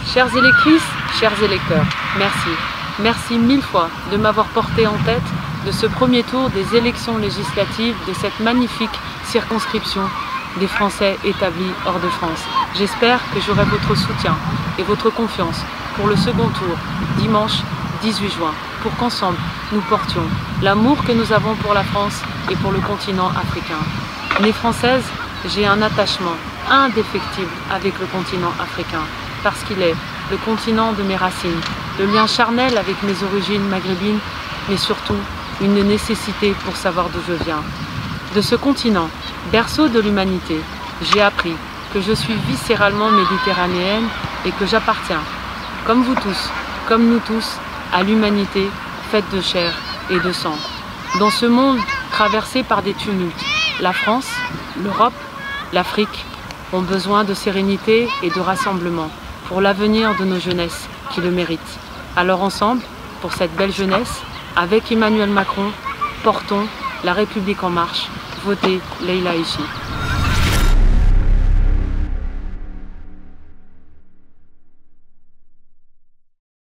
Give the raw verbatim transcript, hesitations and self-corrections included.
Chères électrices, chers électeurs, merci. Merci mille fois de m'avoir porté en tête de ce premier tour des élections législatives de cette magnifique circonscription des Français établis hors de France. J'espère que j'aurai votre soutien et votre confiance pour le second tour, dimanche dix-huit juin, pour qu'ensemble nous portions l'amour que nous avons pour la France et pour le continent africain. Née française, j'ai un attachement indéfectible avec le continent africain, parce qu'il est le continent de mes racines, le lien charnel avec mes origines maghrébines, mais surtout une nécessité pour savoir d'où je viens. De ce continent, berceau de l'humanité, j'ai appris que je suis viscéralement méditerranéenne et que j'appartiens, comme vous tous, comme nous tous, à l'humanité faite de chair et de sang. Dans ce monde traversé par des tumultes, la France, l'Europe, l'Afrique ont besoin de sérénité et de rassemblement pour l'avenir de nos jeunesses qui le méritent. Alors ensemble, pour cette belle jeunesse, avec Emmanuel Macron, portons la République en marche. Votez Leïla Ichi.